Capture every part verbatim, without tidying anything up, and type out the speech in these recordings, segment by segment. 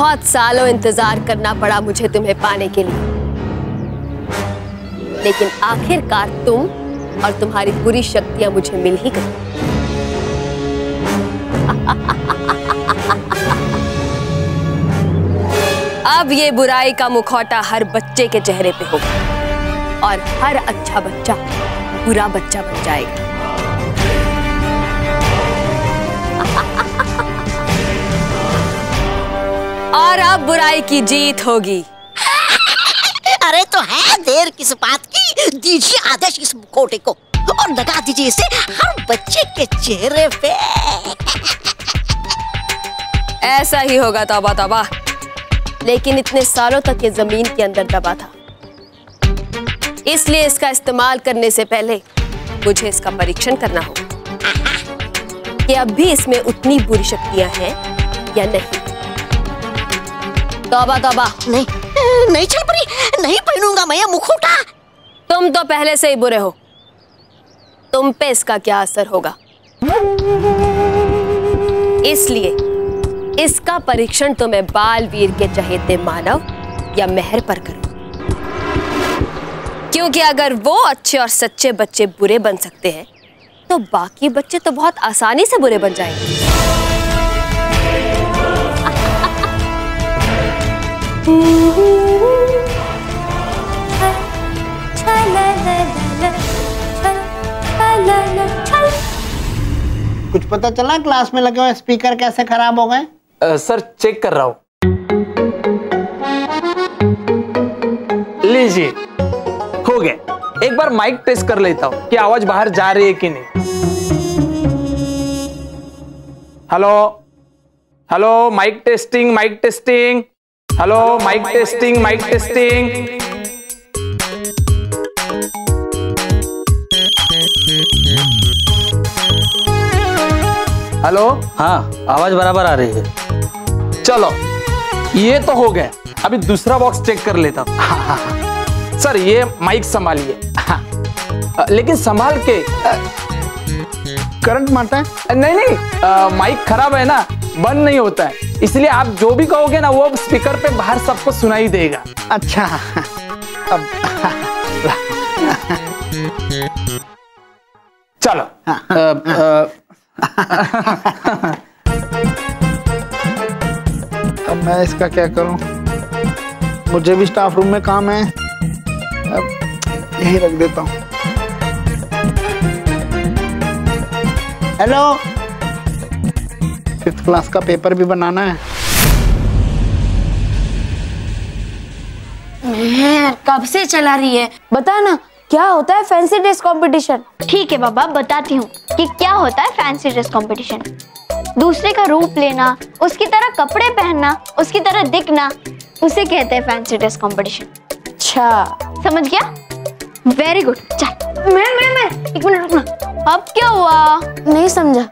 बहुत सालों इंतजार करना पड़ा मुझे तुम्हें पाने के लिए, लेकिन आखिरकार तुम और तुम्हारी बुरी शक्तियां मुझे मिल ही गई। अब ये बुराई का मुखौटा हर बच्चे के चेहरे पे होगा और हर अच्छा बच्चा बुरा बच्चा बन जाएगा। और अब बुराई की जीत होगी। अरे तो है देर किस बात की, दीजिए आदेश इस मुखौटे को और लगा दीजिए इसे हर बच्चे के चेहरे पे। ऐसा ही होगा, तौबा तौबा। लेकिन इतने सालों तक ये जमीन के अंदर दबा था, इसलिए इसका इस्तेमाल करने से पहले मुझे इसका परीक्षण करना होगा कि अब भी इसमें उतनी बुरी शक्तियां हैं या नहीं। तौबा तौबा। नहीं नहीं चल पड़ी, नहीं पहनूंगा मैं ये मुखौटा। तुम तो पहले से ही बुरे हो, तुम पे इसका क्या असर होगा। इसलिए इसका परीक्षण तो मैं बालवीर के चहेते मानव या मेहर पर करूं, क्योंकि अगर वो अच्छे और सच्चे बच्चे बुरे बन सकते हैं तो बाकी बच्चे तो बहुत आसानी से बुरे बन जाएंगे। कुछ पता चला क्लास में लगे हुए स्पीकर कैसे खराब हो गए? सर चेक कर रहा हूँ। लीजिए, हो गए। एक बार माइक टेस्ट कर लेता हूँ कि आवाज बाहर जा रही है कि नहीं। Hello hello, mic testing mic testing. Hello, mic testing mic testing. Hello, हाँ आवाज बराबर आ रही है। चलो ये तो हो गया, अभी दूसरा बॉक्स चेक कर लेता हूँ। सर ये माइक संभालिए, लेकिन संभाल के। करंट मारता है? नहीं नहीं, आ, माइक खराब है ना, बंद नहीं होता है, इसलिए आप जो भी कहोगे ना वो स्पीकर पे बाहर सबको सुनाई देगा। अच्छा अब चलो। आ, आ, अब मैं इसका क्या करूं? मुझे भी स्टाफ रूम में काम है, अब यही रख देता हूं। हेलो, फिफ्थ क्लास का पेपर भी बनाना है। मैं कब से चला रही है, बता ना क्या होता है फैंसी ड्रेस कंपटीशन? ठीक है बाबा, बताती हूँ कि क्या होता है फैंसी ड्रेस कंपटीशन। दूसरे का रूप लेना, उसकी तरह कपड़े पहनना, उसकी तरह दिखना, उसे कहते हैं फैंसी ड्रेस कंपटीशन। अच्छा समझ गया? Very good. चल मैं मैं मैं एक मिनट रुकना। अब क्या हुआ? नहीं समझा।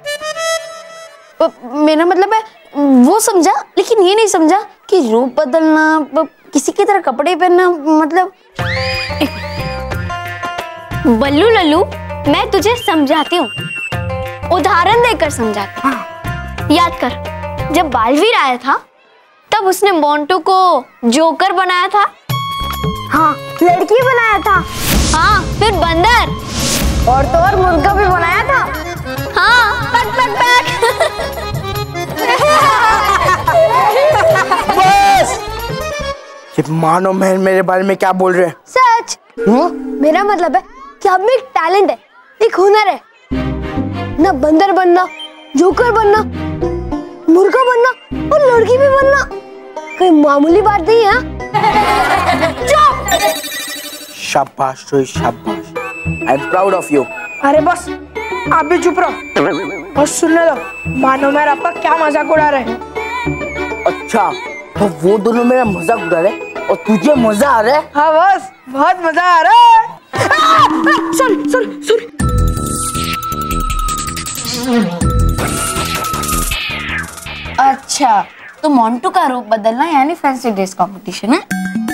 मेरा मतलब है वो समझा, लेकिन ये नहीं समझा कि रूप बदलना, किसी की तरह कपड़े पहनना, मतलब। बल्लू लल्लू, मैं तुझे समझाती हूँ, उदाहरण देकर समझाती हूँ। याद कर, जब बालवीर आया था तब उसने मोंटू को जोकर बनाया था। हाँ, लड़की बनाया था। हाँ, फिर बंदर और तो और मुर्गा भी बनाया था। हाँ, पक पक पक। बस! ये मानो मेहर मेरे बारे में क्या बोल रहे हैं? सच। हुँ? मेरा मतलब है कि अब में एक टैलेंट है, एक हुनर है, ना बंदर बनना, जोकर बनना, मुर्गा बनना और लड़की भी बनना कोई मामूली बात नहीं है। शाबाश रोहित, शाबाश। I am proud of you. अरे बस, आप भी चुप रहो और सुनने दो, मानो मेरा आपका क्या मजाक उड़ा रहे हैं। अच्छा, तो वो दोनों मेरा मजाक उड़ा रहे और तुझे मजा आ रहा है? हाँ बस, बहुत मजा आ रहा है। Sorry sorry sorry. अच्छा, तो मोंटू का रूप बदलना यानी फैंसी ड्रेस कंपटीशन है?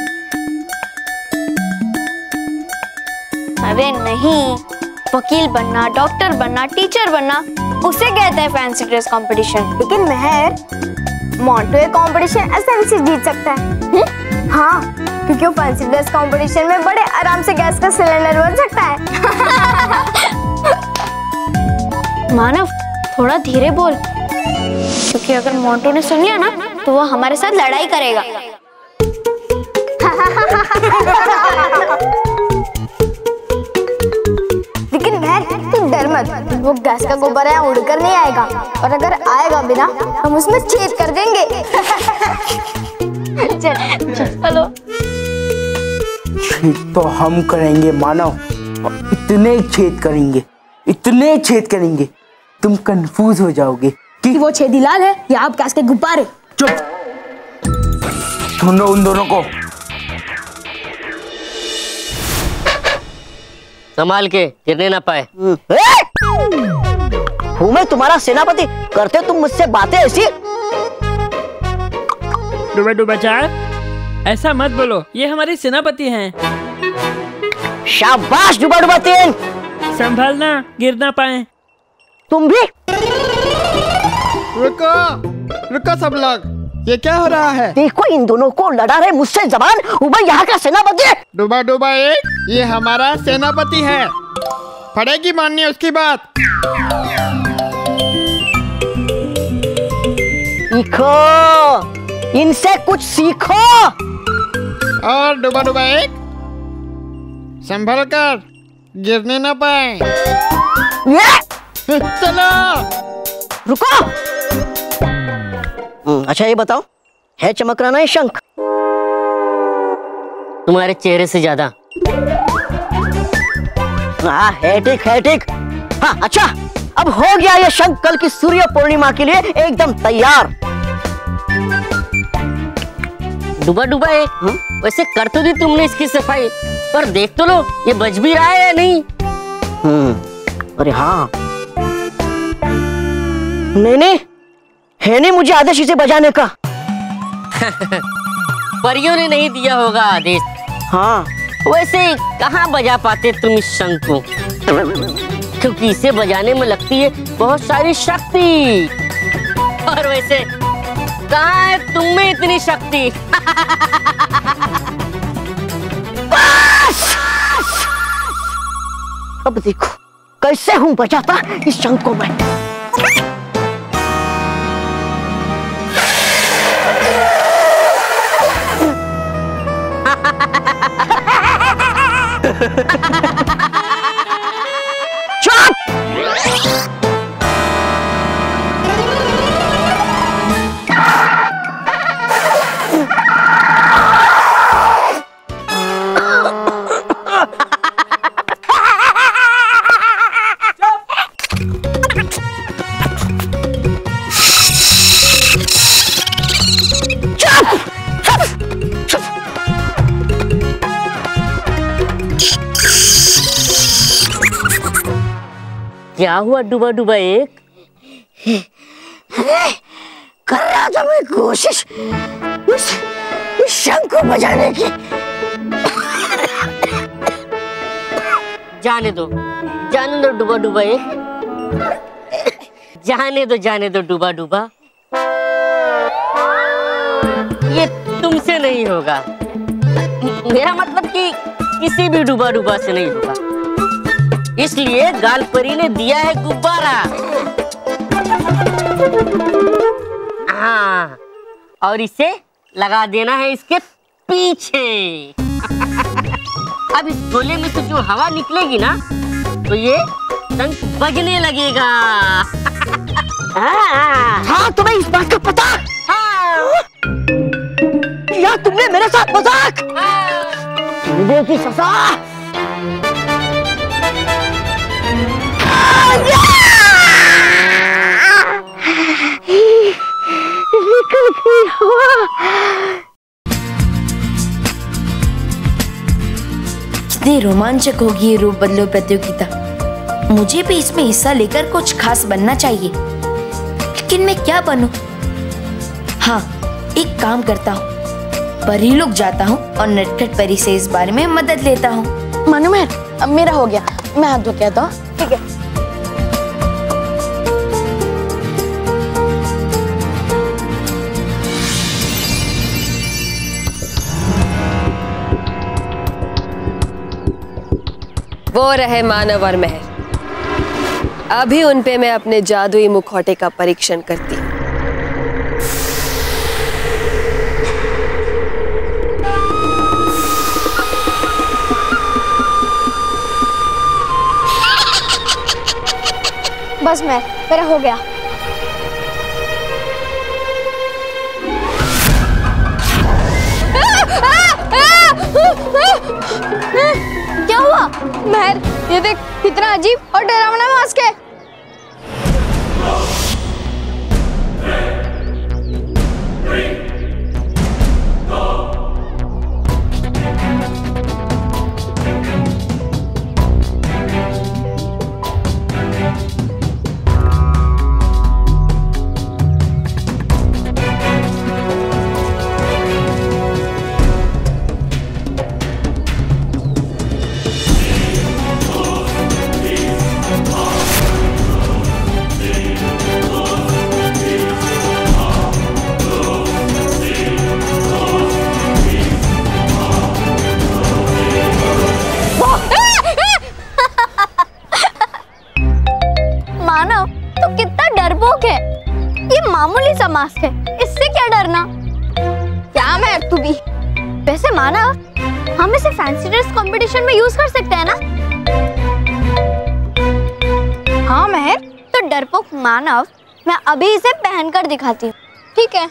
अरे नहीं, वकील बनना, डॉक्टर बनना, टीचर बनना, उसे कहते हैं फैंसी ड्रेस कंपटीशन। लेकिन मेहर, मोंटू ये कंपटीशन आसानी से जीत सकता है। हुँ? हाँ, क्योंकि वो फैंसी ड्रेस कंपटीशन में बड़े आराम से गैस का सिलेंडर बन सकता है। मानव, थोड़ा धीरे बोल, क्योंकि अगर मोंटू ने सुन लिया ना तो वो हमारे साथ लड़ाई करेगा। लेकिन मेहर, तू डर मत, वो गैस का गुब्बारा यहाँ उड़कर नहीं आएगा, और अगर आएगा भी ना हम उसमें छेद कर देंगे। चल चलो। छेद तो हम करेंगे मानव, इतने छेद करेंगे, इतने छेद करेंगे तुम कंफ्यूज हो जाओगे कि वो छेदी लाल है या आप गैस के गुब्बारे। चुप, सुनो उन दोनों को। संभाल के, गिरने ना पाए। हूँ मैं तुम्हारा सेनापति, करते तुम मुझसे बातें ऐसी? डुबा डुबा चार, ऐसा मत बोलो, ये हमारे सेनापति हैं। शाबाश डुबा डुबा तीन। संभालना, गिर ना पाए। तुम भी रुको रुको सब लोग, ये क्या हो रहा है? देखो इन दोनों को लड़ा रहे मुझसे जबान। मैं यहाँ का सेनापति। डुबा डुबा एक, ये हमारा सेनापति है, पड़ेगी माननी उसकी बात। सीखो, इनसे कुछ सीखो। और डुबा डुबा एक, संभल कर, गिरने ना पाए। चलो रुको। अच्छा ये बताओ, है चमक रहा ना ये शंख? तुम्हारे चेहरे से ज्यादा। हाँ है ठीक, है ठीक। हाँ अच्छा, अब हो गया ये शंख कल की सूर्य पूर्णिमा के लिए एकदम तैयार। डूबा डूबा है। वैसे कर तो दी तुमने इसकी सफाई, पर देख तो लो ये बज भी रहा है या नहीं। हम्म अरे हाँ, नहीं नहीं है नहीं मुझे आदेश इसे बजाने का। परियों ने नहीं दिया होगा आदेश। हाँ वैसे कहाँ बजा पाते तुम इस शंख को, क्योंकि इसे बजाने में लगती है बहुत सारी शक्ति। और वैसे कहाँ है तुम में इतनी शक्ति? अब देखो कैसे हूँ बजाता इस शंख को मैं। चुप! क्या हुआ डूबा डूबा एक? कर रहा था मैं कोशिश इस, इस शंख को बजाने की। जाने दो जाने दो डूबा डूबा एक, जाने दो जाने दो डूबा डूबा, ये तुमसे नहीं होगा। मेरा मतलब कि किसी भी डूबा डूबा से नहीं होगा, इसलिए गालपरी ने दिया है गुब्बारा। हाँ और इसे लगा देना है इसके पीछे। अब इस गोले में से जो हवा निकलेगी ना तो ये शंख बजने लगेगा। हाँ तुम्हें इस बात का पता? हाँ। या तुमने मेरे साथ मजाक? तुमने की सजा। निकल गई हवा। कितनी रोमांचक होगी ये रूप बदलो प्रतियोगिता। मुझे भी इसमें हिस्सा लेकर कुछ खास बनना चाहिए, लेकिन मैं क्या बनूं? हाँ एक काम करता हूँ, परिलोक जाता हूँ और नटखट परी से इस बारे में मदद लेता हूँ। मानो मेहर, अब मेरा हो गया, मैं हाथ धो के आता हूँ। ठीक है। वो रहे मानव और मेहर। अभी उन पे मैं अपने जादुई मुखौटे का परीक्षण करती हूँ। बस मैं मेरा हो गया। क्या हुआ? मेहर, ये देख कितना अजीब और डरावना मास्क है। मास्क है, इससे क्या डरना? क्या मैं तू भी? वैसे मानव, हम इसे फैंसी ड्रेस कंपटीशन में यूज कर सकते हैं ना? हाँ मेहर, तो डरपोक मानव, मैं अभी इसे पहनकर दिखाती हूँ, ठीक है?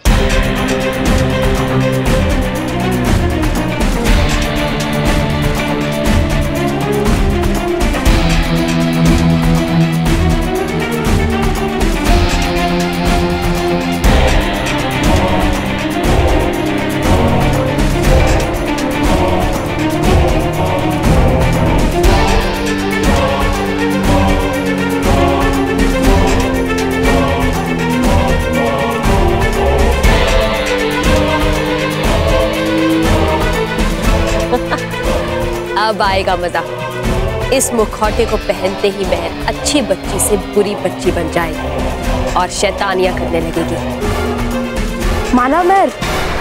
अब आएगा मजा। इस मुखौटे को पहनते ही मेहर अच्छी बच्ची से बुरी बच्ची बन जाएगी और शैतानियां करने लगेगी। मानव मेहर,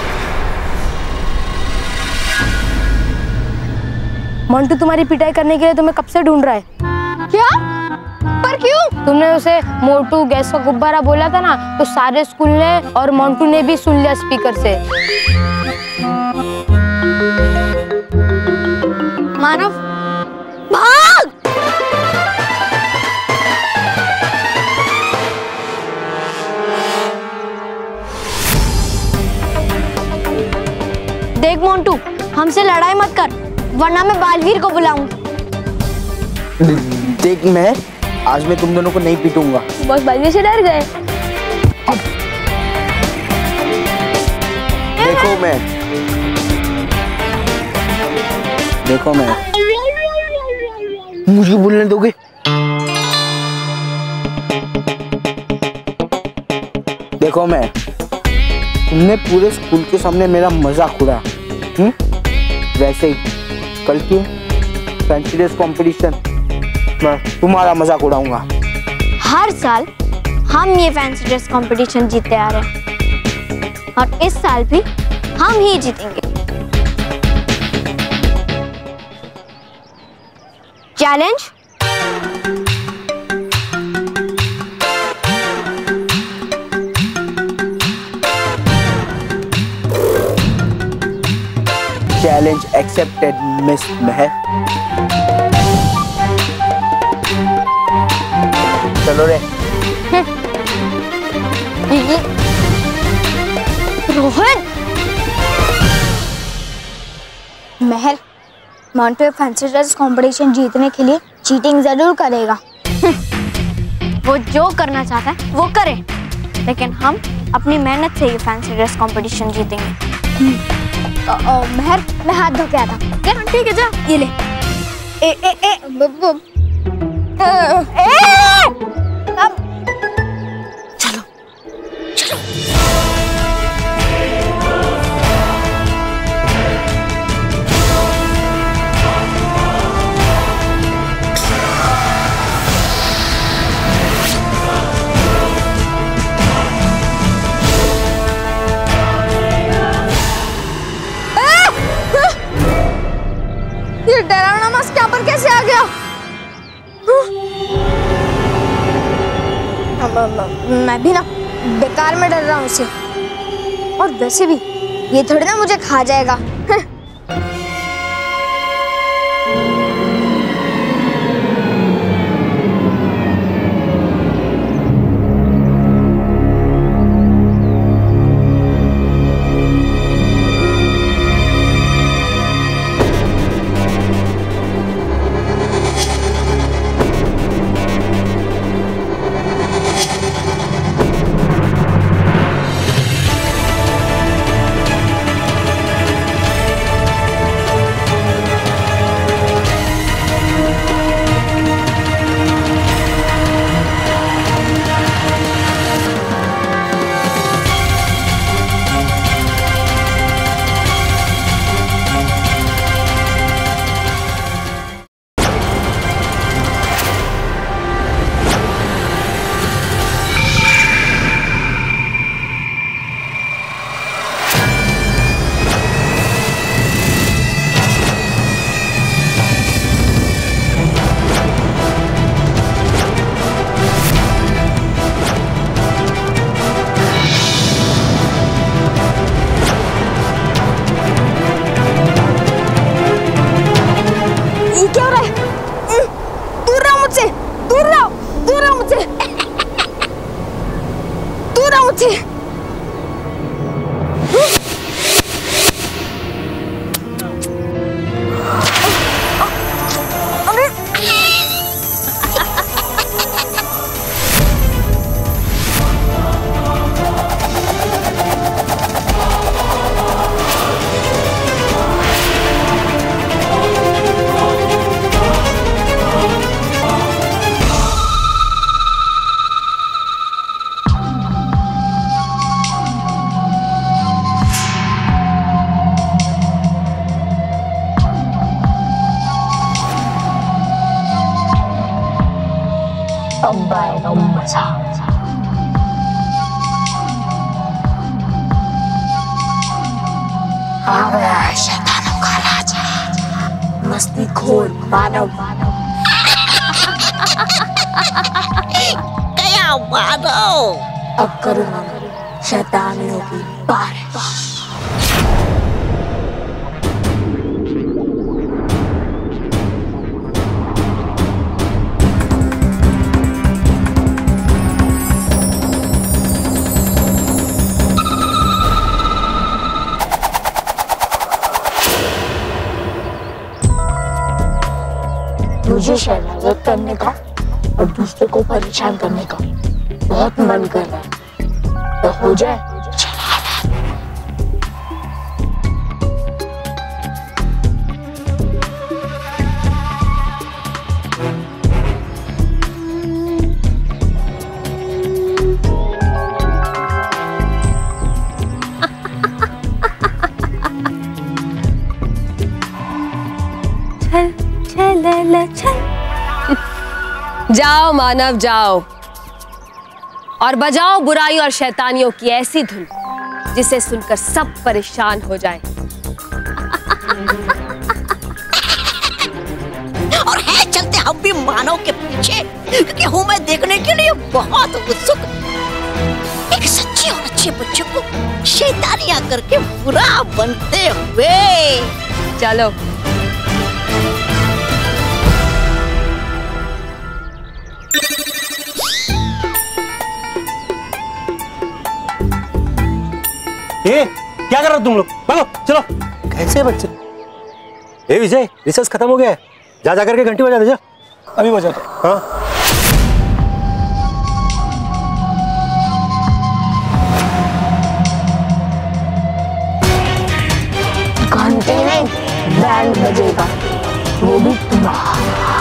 मंटू तुम्हारी पिटाई करने के लिए तुम्हें कब से ढूंढ रहा है। क्या? पर क्यों? तुमने उसे मोटू गैस का गुब्बारा बोला था ना, तो सारे स्कूल ने और मंटू ने भी सुन लिया स्पीकर से। मानव, भाग! देख मोंटू, हमसे लड़ाई मत कर, वरना मैं बालवीर को बुलाऊंगा। देख मैं आज मैं तुम दोनों को नहीं पीटूंगा। बस बालवीर से डर गए। देखो मैं देखो मैं मुझे बोलने दोगे? देखो मैं तुमने पूरे स्कूल के सामने मेरा मजाक उड़ाया, हम्म? वैसे ही कल की फैंसी ड्रेस कंपटीशन मैं तुम्हारा मजाक उड़ाऊंगा। हर साल हम ये फैंसी ड्रेस कंपटीशन जीतते आ रहे हैं और इस साल भी हम ही जीतेंगे। Challenge? Challenge accepted miss Mehar. चलो रे। Rohan, Mehar, Montu fancy dress competition जीतने के लिए चीटिंग जरूर करेगा। वो जो करना चाहता है वो करे, लेकिन हम अपनी मेहनत से ये फैंसी ड्रेस कंपटीशन जीतेंगे। ओ, ओ, मेहर, मैं हाथ धो के आता हूँ। क्या? ठीक है, जा ये ले। ए ए ए ब, ब, ए, ए, अब चलो चलो। ये डरावना मास्क यहाँ पर कैसे आ गया? मैं भी ना बेकार में डर रहा हूँ उसे। और वैसे भी ये थोड़ी ना मुझे खा जाएगा। आ गया है शैतानों का राजा, मस्ती खोर मानव। क्या मानव? अब करूंगा शैतानियों की बारिश। मुझे शरारत करने का और दूसरे को परेशान करने का बहुत मन कर रहा है, तो हो जाए। जाओ मानव जाओ और बजाओ बुराई और शैतानियों की ऐसी धुन जिसे सुनकर सब परेशान हो जाएं। और है चलते हम भी मानव के पीछे, क्योंकि हूँ मैं देखने के लिए बहुत उत्सुक एक सच्चे और अच्छे बच्चे को शैतानियां करके बुरा बनते हुए। चलो ए, क्या कर रहे हो तुम लोग? भागो, चलो। कैसे बच्चे? ए विजय, रिसर्च खत्म हो गया है, जा जा करके घंटी बजा दे जा। अभी बजा दो। हाँ। घंटे नहीं, बैंड बजेगा, वो भी तुम्हारा।